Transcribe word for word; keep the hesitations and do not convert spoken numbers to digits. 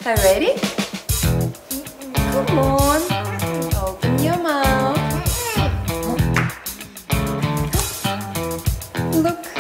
Are you ready? Come on, open your mouth. Look.